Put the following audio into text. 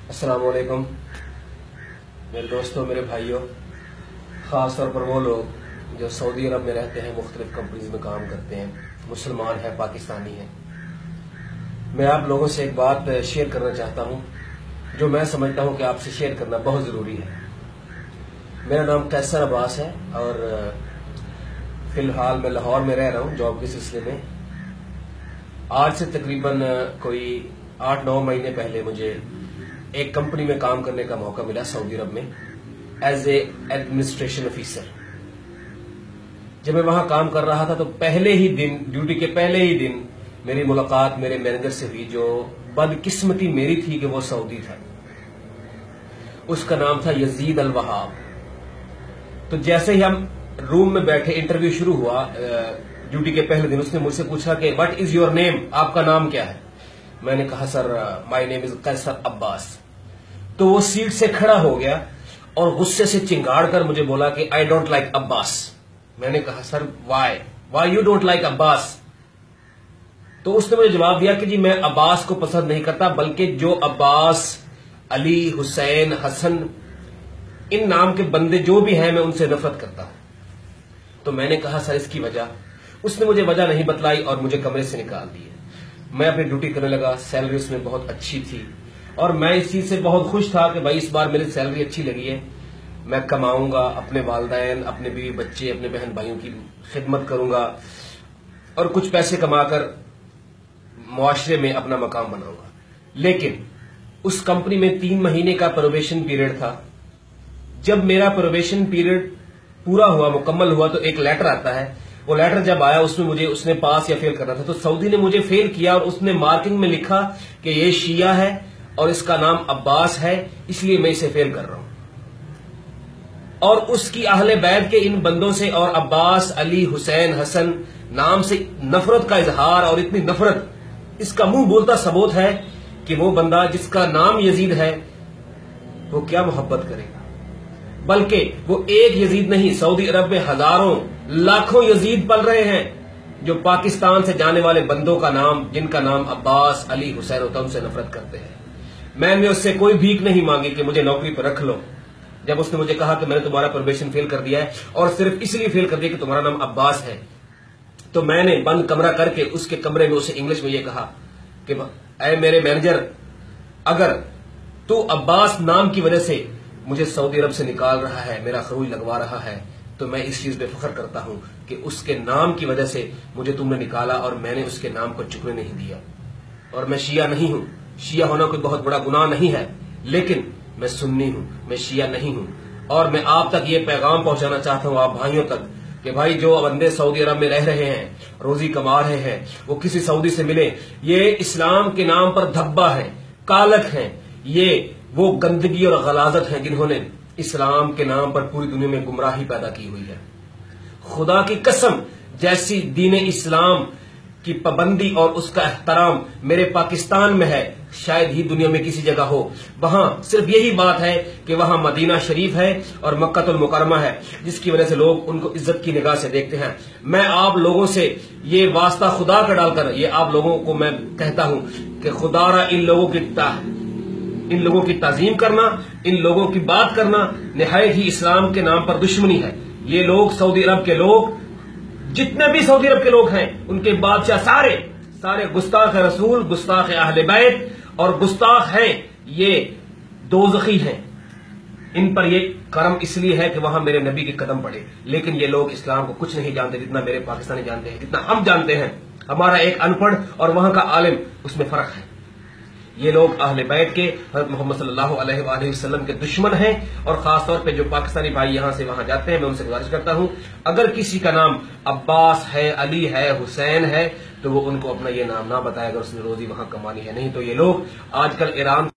السلام علیکم میرے دوستوں، میرے بھائیوں، خاص طور پر وہ لوگ جو سعودی عرب میں رہتے ہیں، مختلف کمپنیز میں کام کرتے ہیں، مسلمان ہیں، پاکستانی ہیں۔ میں آپ لوگوں سے ایک بات شیئر کرنا چاہتا ہوں جو میں سمجھتا ہوں کہ آپ سے شیئر کرنا بہت ضروری ہے۔ میرا نام قیصر عباس ہے اور فی الحال میں لاہور میں رہ رہا ہوں جاب کے سلسلے میں۔ آج سے تقریباً کوئی 8-9 مہینے پہلے مجھے ایک کمپنی میں کام کرنے کا موقع ملا سعودی عرب میں ایز اے ایڈمنسٹریشن آفیسر۔ جب میں وہاں کام کر رہا تھا تو پہلے ہی دن، ڈیوٹی کے پہلے ہی دن میری ملاقات میرے مینیجر سے ہوئی، جو بدقسمتی میری تھی کہ وہ سعودی تھا۔ اس کا نام تھا یزید الوہاب۔ تو جیسے ہی ہم روم میں بیٹھے، انٹرویو شروع ہوا ڈیوٹی کے پہلے دن، اس نے مجھ سے پوچھا کہ واٹ از یور نیم، آپ کا نام کیا ہے؟ میں نے کہا سر مائی نیم از قیصر عباس۔ تو وہ سیٹ سے کھڑا ہو گیا اور غصے سے چنگاڑ کر مجھے بولا کہ آئی ڈونٹ لائک عباس۔ میں نے کہا sir why you don't like Abbas? تو اس نے مجھے جواب دیا کہ جی میں عباس کو پسند نہیں کرتا، بلکہ جو عباس، علی، حسین، حسن، ان نام کے بندے جو بھی ہیں میں ان سے نفرت کرتا ہوں۔ تو میں نے کہا سر اس کی وجہ؟ اس نے مجھے وجہ نہیں بتلائی اور مجھے کمرے سے نکال دیا۔ میں اپنی ڈیوٹی کرنے لگا، سیلری اس میں بہت اچھی تھی اور میں اس چیز سے بہت خوش تھا کہ بھائی اس بار میری سیلری اچھی لگی ہے، میں کماؤں گا، اپنے والدین، اپنے بیوی بچے، اپنے بہن بھائیوں کی خدمت کروں گا اور کچھ پیسے کما کر معاشرے میں اپنا مقام بناؤں گا۔ لیکن اس کمپنی میں 3 مہینے کا پروبیشن پیریڈ تھا۔ جب میرا پروبیشن پیریڈ پورا ہوا، مکمل ہوا، تو ایک لیٹر آتا ہے۔ وہ لیٹر جب آیا اس میں مجھے اس نے پاس یا فیل کرنا تھا، تو سعودی نے مجھے فیل کیا اور اس نے مارکنگ میں لکھا کہ یہ شیعہ ہے اور اس کا نام عباس ہے، اس لیے میں اسے فیل کر رہا ہوں۔ اور اس کی اہل بیت کے ان بندوں سے اور عباس، علی، حسین، حسن نام سے نفرت کا اظہار، اور اتنی نفرت، اس کا منہ بولتا ثبوت ہے کہ وہ بندہ جس کا نام یزید ہے وہ کیا محبت کرے گا۔ بلکہ وہ ایک یزید نہیں، سعودی عرب میں ہزاروں لاکھوں یزید پل رہے ہیں جو پاکستان سے جانے والے بندوں کا نام، جن کا نام عباس، علی، حسین ہوتا ہے، ان سے نفرت کرتے ہیں۔ میں نے اس سے کوئی بھیک نہیں مانگی کہ مجھے نوکری پر رکھ لو۔ جب اس نے مجھے کہا کہ میں نے تمہارا پروبیشن فیل کر دیا ہے اور صرف اس لیے فیل کر دیا کہ تمہارا نام عباس ہے، تو میں نے بند کمرہ کر کے اس کے کمرے میں اسے انگلش میں یہ کہا کہ اے میرے مینیجر، اگر تو عباس نام کی وجہ سے مجھے سعودی عرب سے نکال رہا ہے، میرا خروج لگوا رہا ہے، تو میں اس چیز پہ فخر کرتا ہوں کہ اس کے نام کی وجہ سے مجھے تم نے نکالا اور میں نے اس کے نام کو چکنے نہیں دیا۔ اور میں شیعہ نہیں ہوں، شیعہ ہونا کوئی بہت بڑا گناہ نہیں ہے، لیکن میں سنی ہوں، میں شیعہ نہیں ہوں۔ اور میں آپ تک یہ پیغام پہنچانا چاہتا ہوں، آپ بھائیوں تک، کہ بھائی جو بندے سعودی عرب میں رہ رہے ہیں، روزی کما رہے ہیں، وہ کسی سعودی سے ملے۔ یہ اسلام کے نام پر دھبا ہے، کالک ہیں، یہ وہ گندگی اور غلاظت ہیں جنہوں نے اسلام کے نام پر پوری دنیا میں گمراہی پیدا کی ہوئی ہے۔ خدا کی قسم، جیسی دین اسلام کی پابندی اور اس کا احترام میرے پاکستان میں ہے، شاید ہی دنیا میں کسی جگہ ہو۔ وہاں صرف یہی بات ہے کہ وہاں مدینہ شریف ہے اور مکہ المکرمہ ہے، جس کی وجہ سے لوگ ان کو عزت کی نگاہ سے دیکھتے ہیں۔ میں آپ لوگوں سے یہ واسطہ خدا کا ڈال کر یہ آپ لوگوں کو میں کہتا ہوں کہ خدا را ان لوگوں کی تعظیم کرنا، ان لوگوں کی بات کرنا نہایت ہی اسلام کے نام پر دشمنی ہے۔ یہ لوگ سعودی عرب کے لوگ، جتنے بھی سعودی عرب کے لوگ ہیں، ان کے بادشاہ سارے گستاخ رسول، گستاخ اہل بیت اور گستاخ ہیں، یہ دوزخی ہیں۔ ان پر یہ کرم اس لیے ہے کہ وہاں میرے نبی کے قدم پڑے، لیکن یہ لوگ اسلام کو کچھ نہیں جانتے جتنا میرے پاکستانی جانتے ہیں، جتنا ہم جانتے ہیں۔ ہمارا ایک ان پڑھ اور وہاں کا عالم، اس میں فرق ہے۔ یہ لوگ اہل بیت کے، حضرت محمد صلی اللہ علیہ وآلہ وسلم کے دشمن ہیں، اور خاص طور پہ جو پاکستانی بھائی یہاں سے وہاں جاتے ہیں، میں ان سے گزارش کرتا ہوں اگر کسی کا نام عباس ہے، علی ہے، حسین ہے، تو وہ ان کو اپنا یہ نام نہ بتائے اگر اس نے روزی وہاں کمانی ہے۔ نہیں تو یہ لوگ آج کل ایران